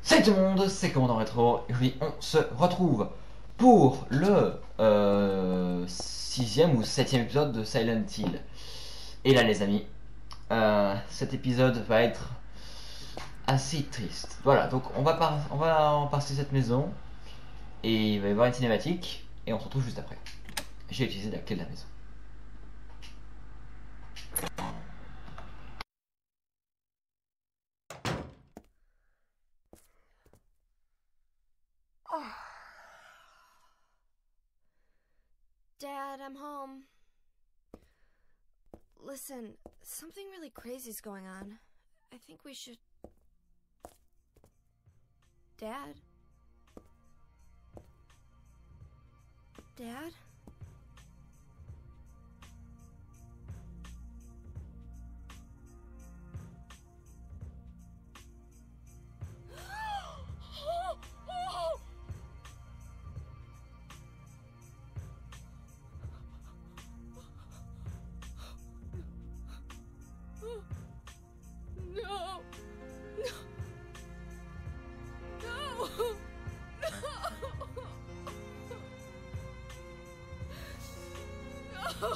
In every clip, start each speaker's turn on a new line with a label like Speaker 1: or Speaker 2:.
Speaker 1: Salut tout le monde, c'est Commandant Rétro, et aujourd'hui on se retrouve pour le 6e ou 7e épisode de Silent Hill. Et là les amis, cet épisode va être assez triste. Voilà, donc on va en passer cette maison, et il va y avoir une cinématique, et on se retrouve juste après. J'ai utilisé la clé de la maison.
Speaker 2: Dad, I'm home. Listen, something really crazy's going on. I think we should... Dad? Dad? No! No! No!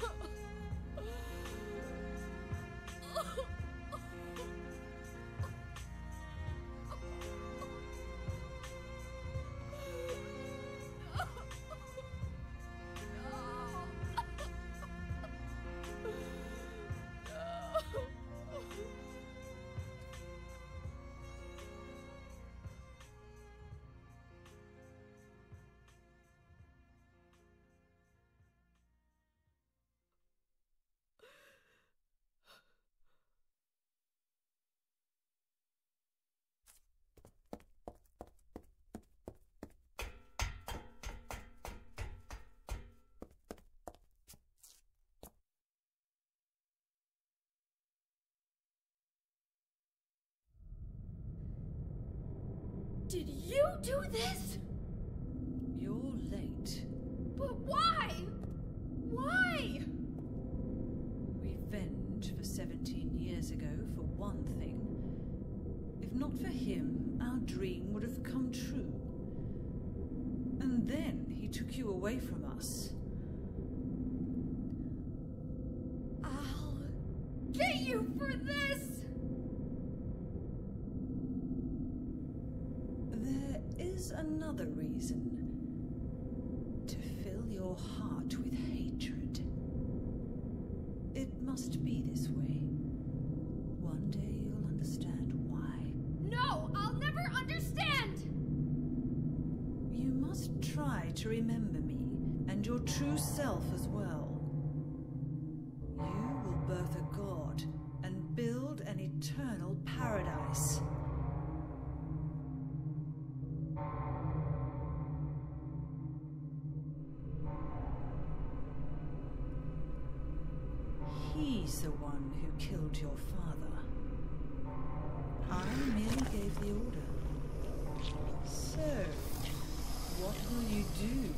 Speaker 2: Did you do this?
Speaker 3: You're late.
Speaker 2: But why? Why?
Speaker 3: Revenge for 17 years ago, for one thing. If not for him, our dream would have come true. And then he took you away from us.
Speaker 2: I'll get you for this!
Speaker 3: There is another reason. To fill your heart with hatred. It must be this way. One day you'll understand why.
Speaker 2: No, I'll never understand!
Speaker 3: You must try to remember me, and your true self as well. You will birth a god, and build an eternal paradise. He's the one who killed your father. I merely gave the order. So, what will you do?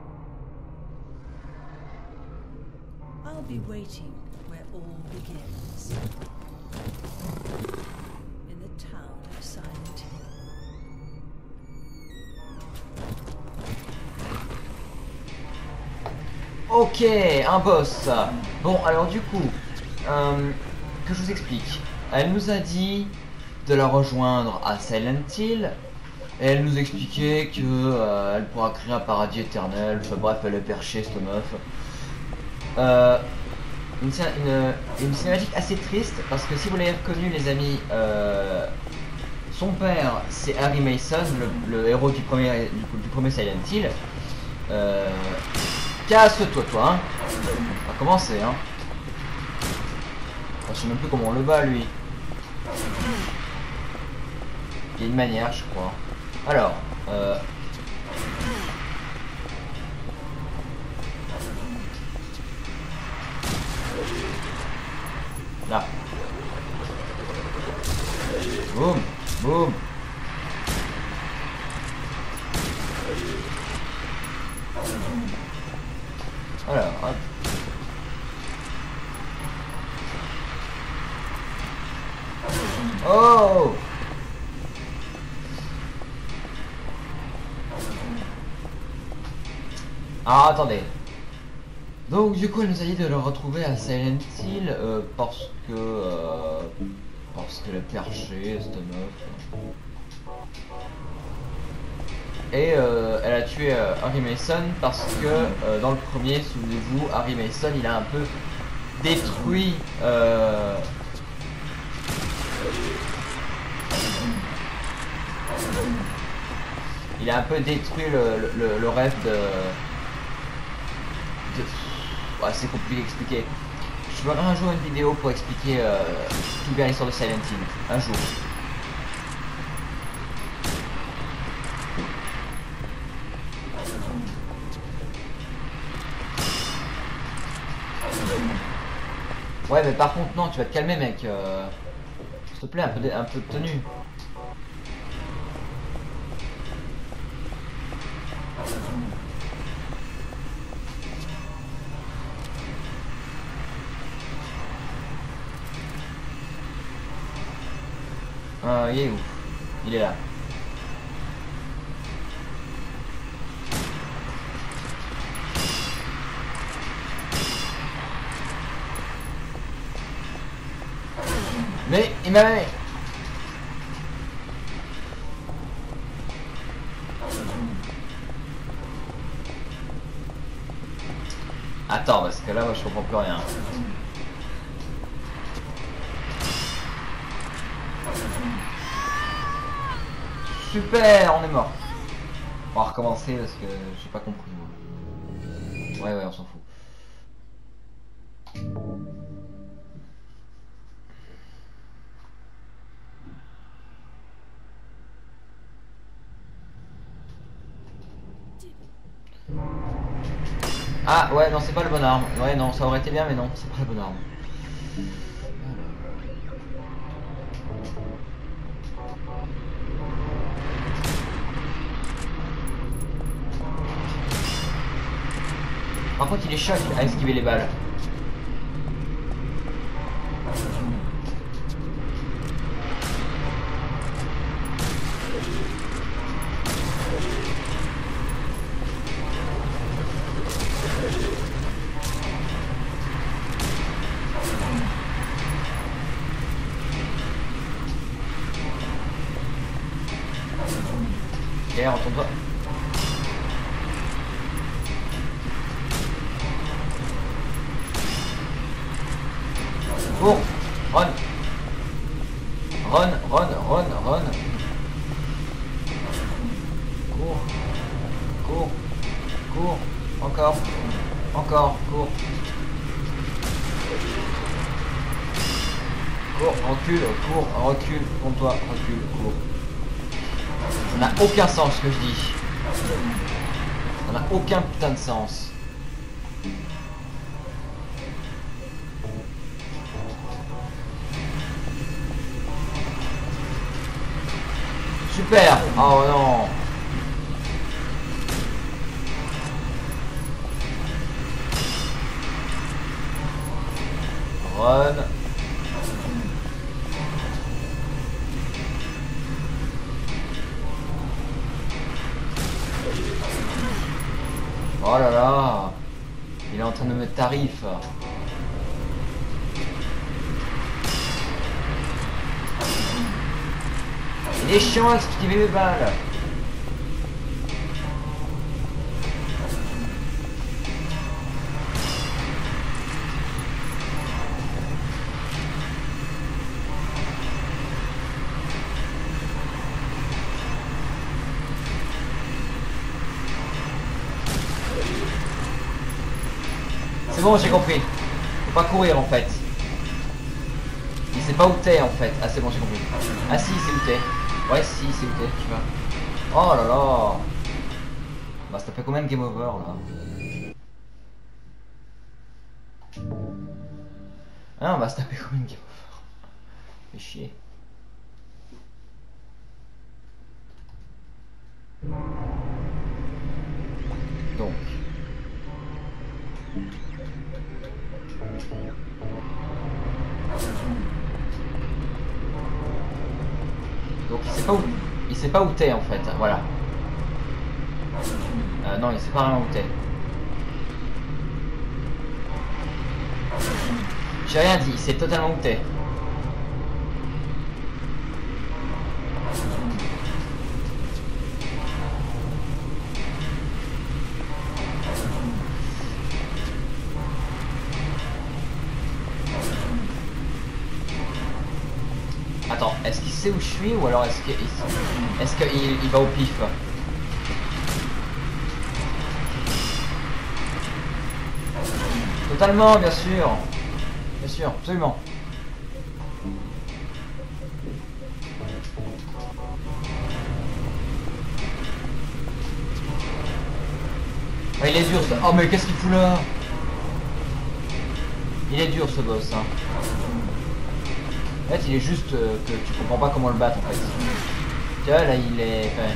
Speaker 3: I'll be waiting where all begins. In the town of Silent Hill.
Speaker 1: Ok, un boss. Bon, alors du coup, que je vous explique. Elle nous a dit de la rejoindre à Silent Hill. Et elle nous expliquait que elle pourra créer un paradis éternel. Enfin, bref, elle est perchée cette meuf. Une cinématique assez triste parce que si vous l'avez reconnu les amis, son père c'est Harry Mason, le héros du premier Silent Hill. Casse-toi toi hein. On va commencer hein. Je sais même plus comment on le bat lui. Il y a une manière je crois. Alors là. Boum, boum. Alors, hop. Oh! Ah, attendez. Donc du coup elle nous a dit de le retrouver à Silent Hill parce que le perché, cette meuf. Et elle a tué Harry Mason parce que dans le premier, souvenez-vous, Harry Mason il a un peu détruit le rêve de... Ouais, c'est compliqué d'expliquer. Je ferai un jour une vidéo pour expliquer tout bien l'histoire de Silent Hill. Un jour. Ouais, mais par contre, non, tu vas te calmer, mec. S'il te plaît, un peu de tenue. Il est où? Il est là. Mais il m'a... Attends, parce que là, moi, je comprends plus rien. Super, on est mort. On va recommencer parce que j'ai pas compris. Ouais, on s'en fout. Ah ouais, non, c'est pas le bon arme. Ouais, non, ça aurait été bien, mais non, c'est pas la bonne arme. Par contre, il est choc à esquiver les balles. Ok, retourne-toi. Cours, run. Run. Cours. Encore, cours. Cours, recule, compte-toi, recule, cours. Ça n'a aucun sens ce que je dis. Ça n'a aucun putain de sens. Super. Oh non. Run. Oh là là. Il est en train de mettre tarif. Il est chiant à esquiver mes balles. C'est bon, j'ai compris. Faut pas courir en fait. Il sait pas où t'es en fait. Ah c'est bon, j'ai compris. Ah si, c'est où t'es. Ouais, si, c'est où t'es, tu vois. Oh là là. Bah ça fait combien de game over là? Ah non, bah ça fait combien de game over? Fait chier. Donc. Donc il sait pas où t'es en fait, voilà. Non, il sait pas vraiment où t'es. J'ai rien dit, c'est totalement où t'es. Attends, est-ce qu'il sait où je suis ou alors est-ce qu'il va au pif? Totalement, bien sûr. Bien sûr, absolument. Ah, il est dur ça. Oh mais qu'est-ce qu'il fout là? Il est dur ce boss hein. En fait il est juste que tu comprends pas comment le battre en fait. Tu vois là il est... Ouais.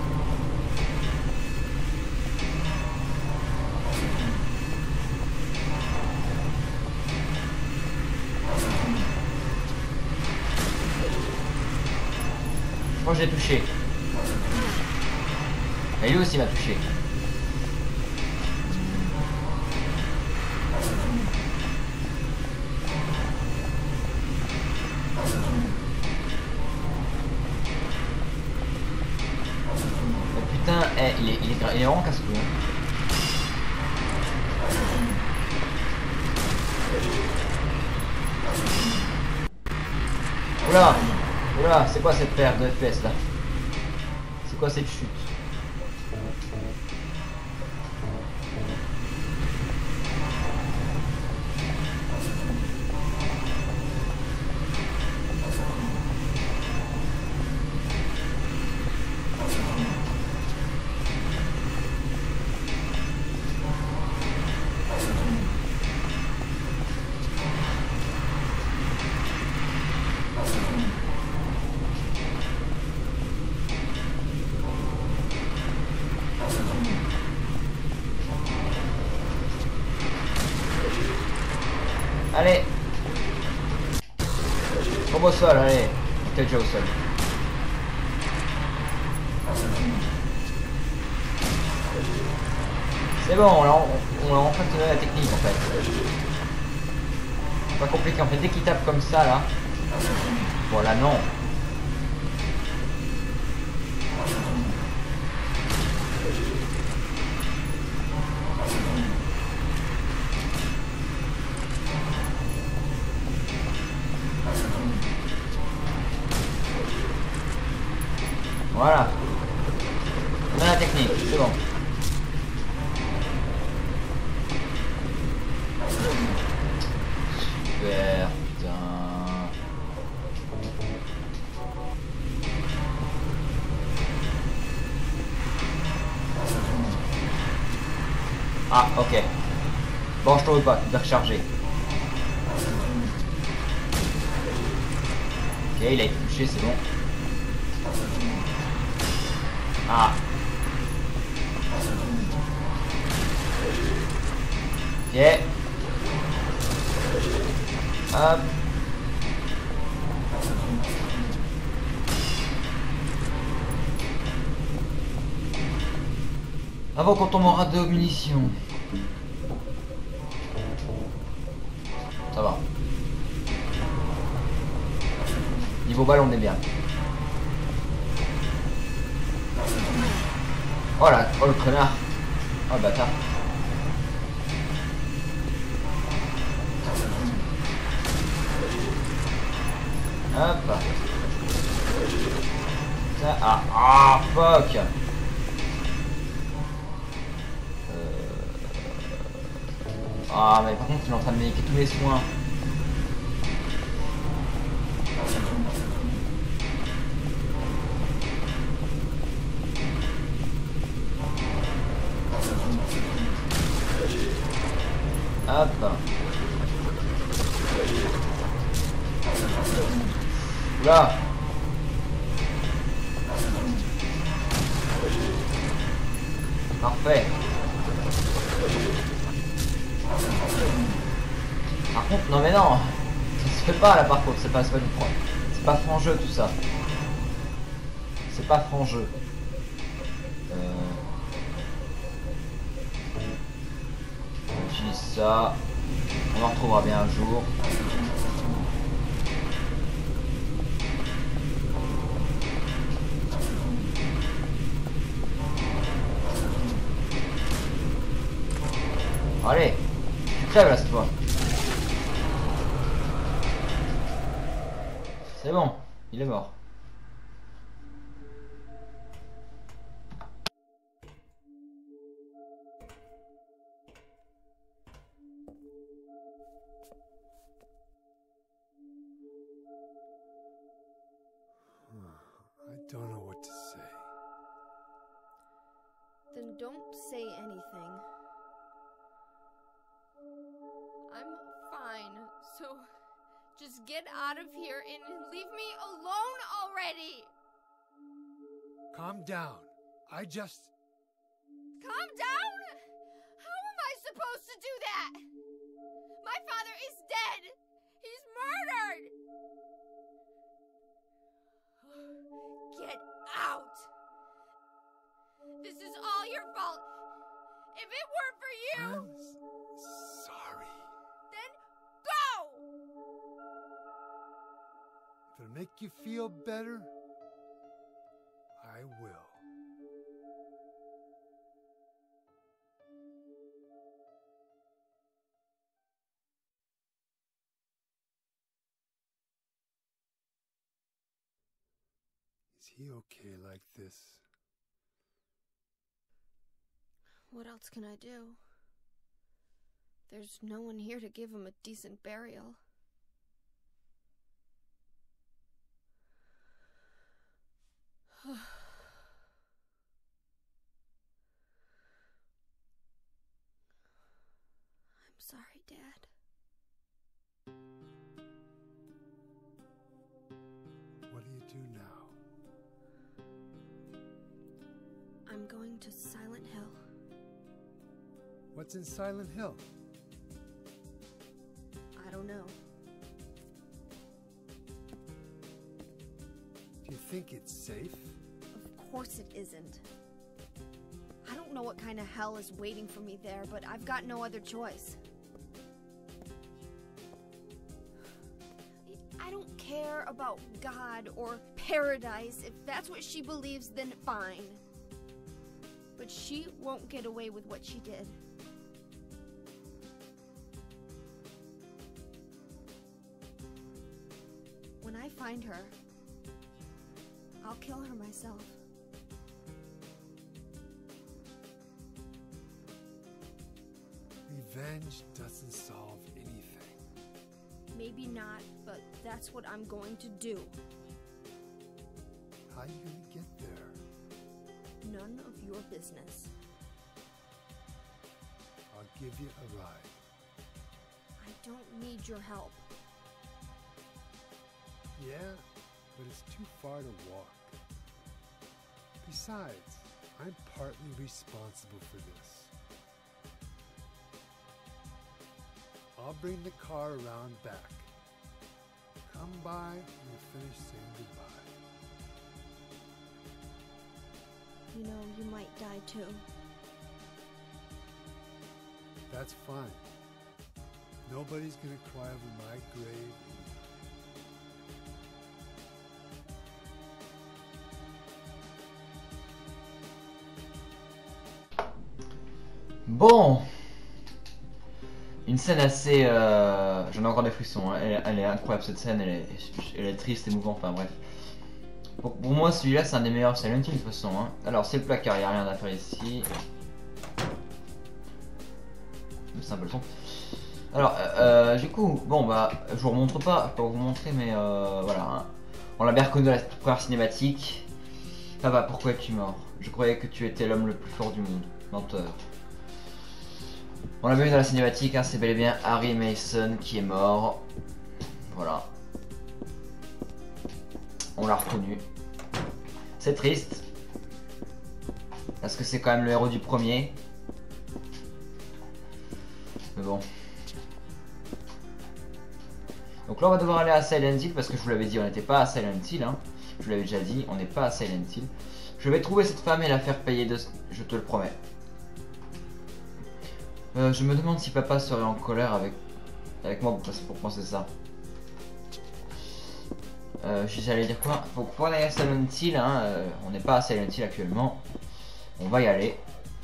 Speaker 1: Je crois que j'ai touché. Et lui aussi m'a touché. Putain, il est vraiment casse-couille. Oula, oula, c'est quoi cette perte de FPS là? C'est quoi cette chute? Allez. Tombe au sol, allez. T'es déjà au sol. C'est bon, on a enfin tenu la technique en fait. C'est pas compliqué en fait, dès qu'il tape comme ça là. Voilà, non. Voilà. On a la technique, c'est bon. Super, putain. Ah, ok. Bon, je trouve pas, tu dois recharger. Ok, il a été touché, c'est bon. Ah. Ok. Hop. Avant qu'on tombe en rate de munitions. Ça va. Niveau balle, on est bien. Oh là, oh le connard. Oh le bâtard. Hop. Ça, ah, fuck. Ah mais par contre il est en train de m'équiper tous mes soins. Hop. Oula. Parfait. Par contre, non mais non. Ça se fait pas là par contre, c'est pas du franc. C'est pas franc jeu tout ça. C'est pas franc jeu. On utilise ça. On en retrouvera bien un jour. Allez, tu crèves là cette fois. C'est bon, il est mort.
Speaker 4: I don't know what to say.
Speaker 2: Then don't say anything. I'm fine, so just get out of here and leave me alone already!
Speaker 4: Calm down. I just...
Speaker 2: Calm down? How am I supposed to do that? My father is dead! He's murdered! Get out! This is all your fault! If it weren't for you,
Speaker 4: I'm sorry.
Speaker 2: then go!
Speaker 4: If it'll make you feel better, I will. Is he okay like this?
Speaker 2: What else can I do? There's no one here to give him a decent burial. I'm sorry, Dad.
Speaker 4: What do you do now?
Speaker 2: I'm going to Silent Hill.
Speaker 4: What's in Silent Hill?
Speaker 2: I don't know.
Speaker 4: Do you think it's safe?
Speaker 2: Of course it isn't. I don't know what kind of hell is waiting for me there, but I've got no other choice. I don't care about God or paradise. If that's what she believes, then fine. But she won't get away with what she did. When I find her, I'll kill her myself.
Speaker 4: Revenge doesn't solve anything.
Speaker 2: Maybe not, but that's what I'm going to do.
Speaker 4: How are you gonna get there?
Speaker 2: None of your business.
Speaker 4: I'll give you a ride.
Speaker 2: I don't need your help.
Speaker 4: Yeah, but it's too far to walk. Besides, I'm partly responsible for this. I'll bring the car around back. Come by and we'll finish saying goodbye.
Speaker 2: You know, you might die too.
Speaker 4: That's fine. Nobody's gonna cry over my grave.
Speaker 1: Bon, une scène assez... J'en ai encore des frissons, hein. Elle est incroyable cette scène, elle est triste, émouvante, enfin bref. Pour moi celui-là c'est un des meilleurs Silent Hill de toute façon, hein. Alors c'est le placard, il n'y a rien à faire ici. C'est un peu le son. Alors du coup, bon bah je vous remontre pas pour vous montrer mais voilà. Hein. On l'a bien reconnu dans la première cinématique. Papa, pourquoi es-tu mort? Je croyais que tu étais l'homme le plus fort du monde. Menteur. On l'a vu dans la cinématique, hein, c'est bel et bien Harry Mason qui est mort. Voilà. On l'a reconnu. C'est triste. Parce que c'est quand même le héros du premier. Mais bon. Donc là on va devoir aller à Silent Hill parce que je vous l'avais dit, on n'était pas à Silent Hill. Hein. Je vous l'avais déjà dit, on n'est pas à Silent Hill. Je vais trouver cette femme et la faire payer de... Je te le promets. Je me demande si papa serait en colère avec moi pour penser ça. J'allais dire quoi? Pour aller à Silent Hill, hein, on n'est pas à Silent Hill actuellement. On va y aller.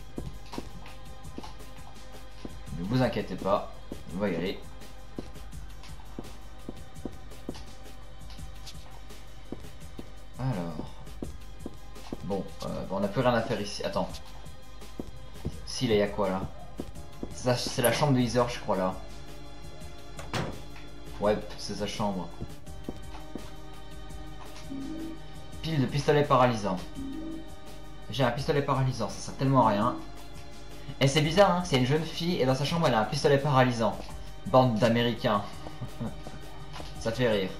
Speaker 1: Ne vous inquiétez pas, on va y aller. Alors. Bon, on n'a plus rien à faire ici. Attends. Si, là, il y a quoi là? C'est la chambre de Heather, je crois là. Ouais, c'est sa chambre. Pile de pistolet paralysant. J'ai un pistolet paralysant, ça sert tellement à rien. Et c'est bizarre, hein, c'est une jeune fille et dans sa chambre elle a un pistolet paralysant. Bande d'Américains. Ça fait rire.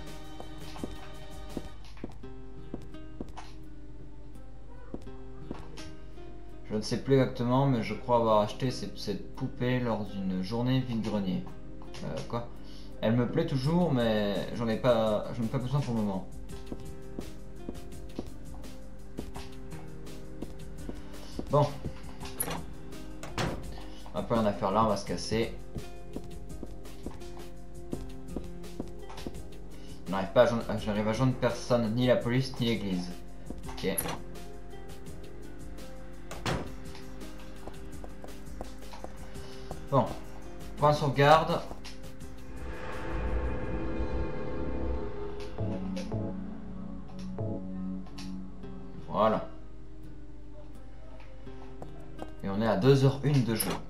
Speaker 1: Je ne sais plus exactement, mais je crois avoir acheté cette poupée lors d'une journée vide-grenier. Quoi? Elle me plaît toujours, mais j'en ai pas besoin pour le moment. Bon. On n'a pas rien à faire là, on va se casser. Je n'arrive à joindre personne, ni la police, ni l'église. Ok. Bon. Point de sauvegarde. Voilà. Et on est à 2h01 de jeu.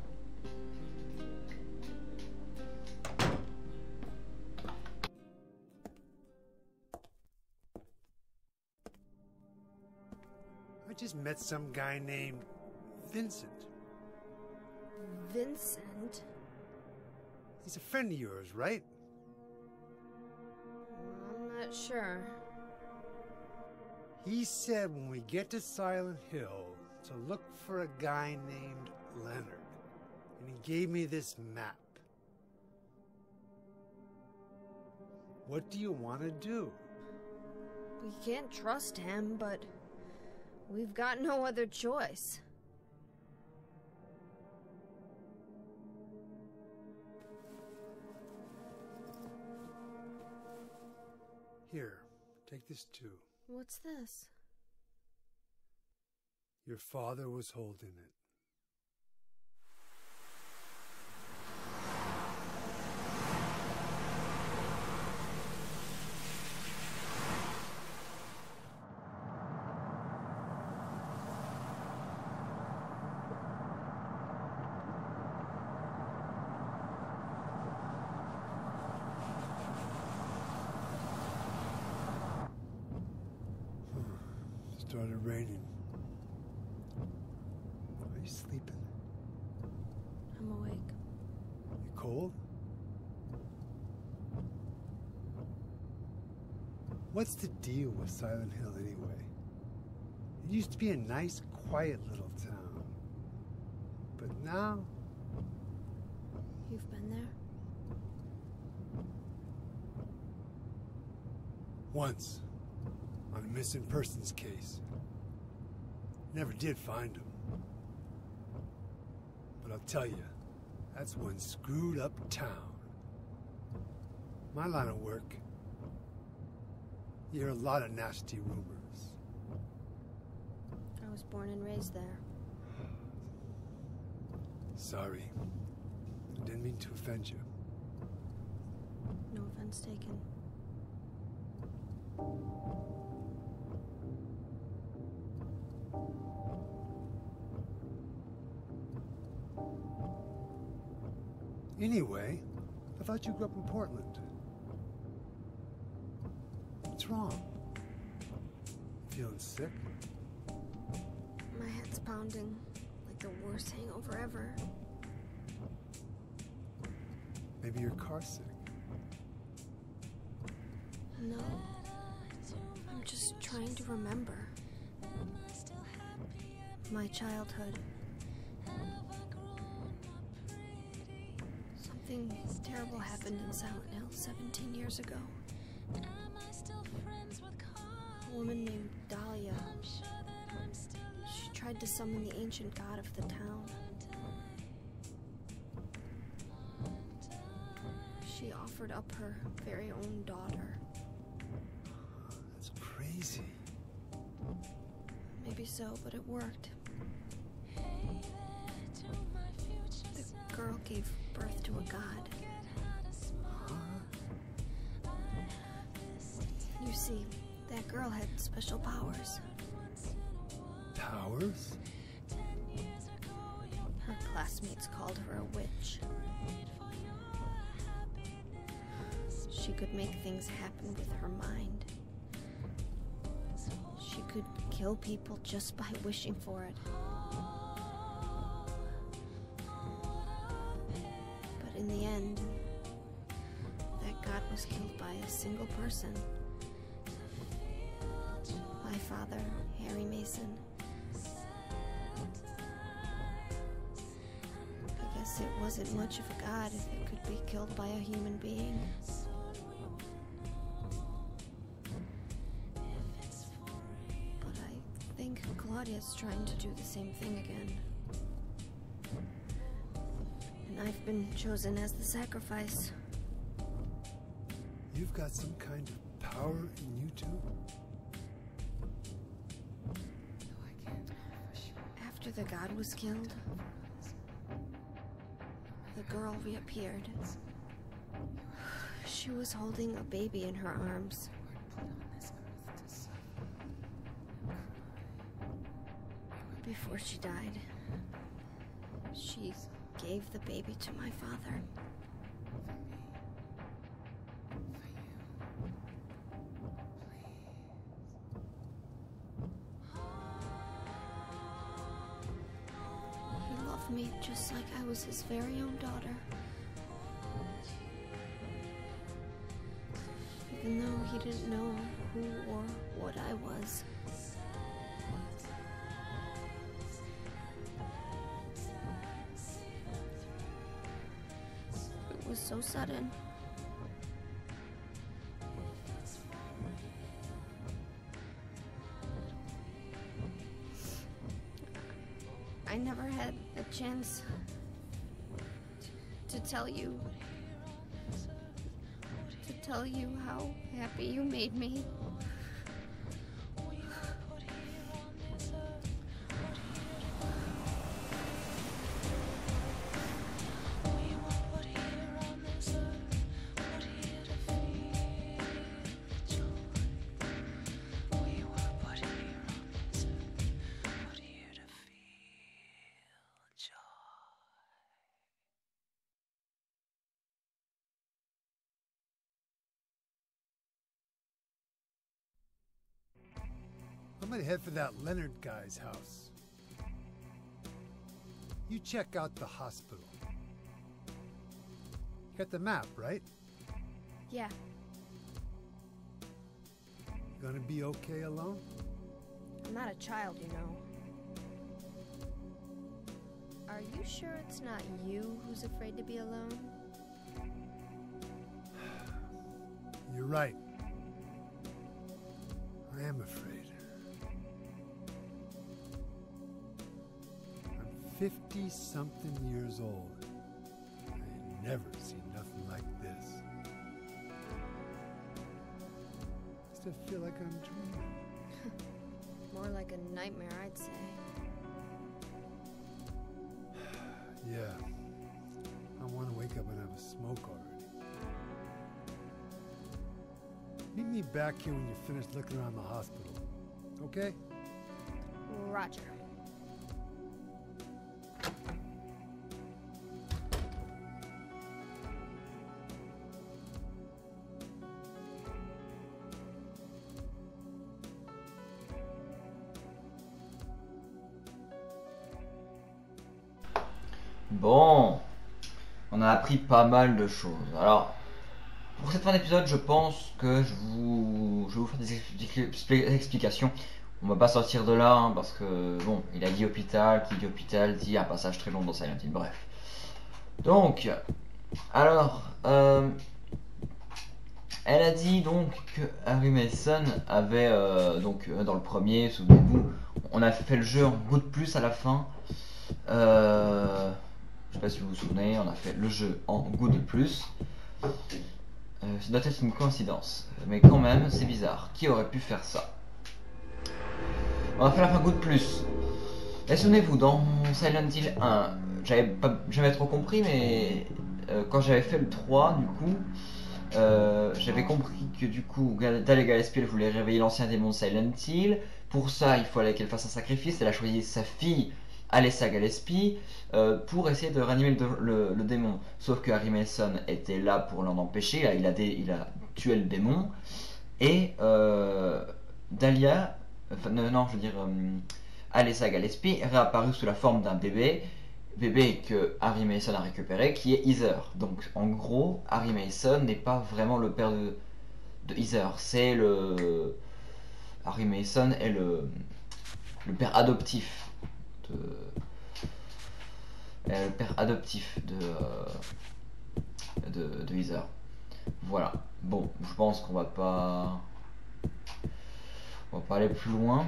Speaker 4: I just met some guy named Vincent.
Speaker 2: Vincent?
Speaker 4: He's a friend of yours, right?
Speaker 2: I'm not sure.
Speaker 4: He said when we get to Silent Hill to look for a guy named Leonard. And he gave me this map. What do you want to do?
Speaker 2: We can't trust him, but we've got no other choice.
Speaker 4: Here, take this too.
Speaker 2: What's this?
Speaker 4: Your father was holding it. Started raining. Are you sleeping?
Speaker 2: I'm awake.
Speaker 4: You cold? What's the deal with Silent Hill anyway? It used to be a nice, quiet little town. But now...
Speaker 2: You've been there?
Speaker 4: Once. On a missing persons case. Never did find him. But I'll tell you, that's one screwed up town. My line of work, you hear a lot of nasty rumors.
Speaker 2: I was born and raised there.
Speaker 4: Sorry. I didn't mean to offend you.
Speaker 2: No offense taken.
Speaker 4: Anyway, I thought you grew up in Portland. What's wrong? Feeling sick?
Speaker 2: My head's pounding like the worst hangover ever.
Speaker 4: Maybe you're car sick.
Speaker 2: No. I'm just trying to remember. My childhood. Something terrible happened in Silent Hill 17 years ago. A woman named Dahlia. She tried to summon the ancient god of the town. offered up her very own daughter.
Speaker 4: That's crazy.
Speaker 2: Maybe so, but it worked. The girl gave birth to a god. You see, that girl had special powers.
Speaker 4: Powers?
Speaker 2: Her classmates called her a witch. She could make things happen with her mind. She could kill people just by wishing for it. But in the end, that god was killed by a single person. My father, Harry Mason. I guess it wasn't much of a god if it could be killed by a human being. But I think Claudia's trying to do the same thing again. And I've been chosen as the sacrifice.
Speaker 4: You've got some kind of power in you too?
Speaker 2: After the god was killed, the girl reappeared. She was holding a baby in her arms. Before she died, she gave the baby to my father. He loved me just like I was his very own daughter. Even though he didn't know who or what I was. It was so sudden. I never had a chance to tell you how happy you made me.
Speaker 4: I'm gonna head for that Leonard guy's house. You check out the hospital. You got the map, right?
Speaker 2: Yeah,
Speaker 4: You gonna be okay alone?
Speaker 2: I'm not a child, you know. Are you sure it's not you who's afraid to be alone?
Speaker 4: You're right. I am afraid. I'm 50-something years old. I never seen nothing like this. I still feel like I'm dreaming.
Speaker 2: More like a nightmare, I'd say.
Speaker 4: Yeah. I want to wake up and have a smoke already. Meet me back here when you're finished looking around the hospital. Okay?
Speaker 2: Roger.
Speaker 1: Bon, on a appris pas mal de choses. Alors, pour cette fin d'épisode, je pense que je vais vous faire des explications. On va pas sortir de là, hein, parce que, bon, il a dit hôpital, qui dit hôpital, dit un passage très long dans Silent Hill, bref. Donc, alors, elle a dit donc que Harry Mason avait, donc, dans le premier, souvenez-vous, on a fait le jeu en goût de plus à la fin. Je sais pas si vous vous souvenez, on a fait le jeu en goût de plus. Ça doit être une coïncidence. Mais quand même, c'est bizarre. Qui aurait pu faire ça? On va faire un coup de plus. Et souvenez-vous, dans Silent Hill 1, j'avais pas jamais trop compris, mais quand j'avais fait le 3, du coup, j'avais compris que du coup, Dahlia Gillespie voulait réveiller l'ancien démon de Silent Hill. Pour ça, il fallait qu'elle fasse un sacrifice. Elle a choisi sa fille, Alessa Gillespie, pour essayer de ranimer le démon. Sauf que Harry Mason était là pour l'en empêcher. Là, il a tué le démon. Et Dahlia, enfin, non, je veux dire, Alessa Gillespie est réapparue sous la forme d'un bébé que Harry Mason a récupéré, qui est Heather. Donc en gros, Harry Mason n'est pas vraiment le père de Heather, c'est le... Harry Mason est le père adoptif de Heather. Voilà. Bon, je pense qu'on va pas aller plus loin.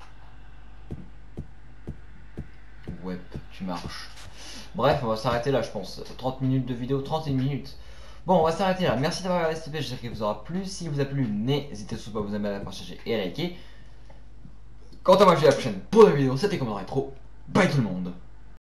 Speaker 1: Ouais, tu marches. Bref, on va s'arrêter là, je pense. 30 minutes de vidéo, 31 minutes. Bon, on va s'arrêter là. Merci d'avoir regardé cette vidéo, j'espère qu'elle vous aura plu. Si vous a plu, n'hésitez surtout pas à vous abonner, à partager et à liker. Quant à moi, je vous dis à la prochaine pour une vidéo. C'était Commodore Rétro. Bye tout le monde.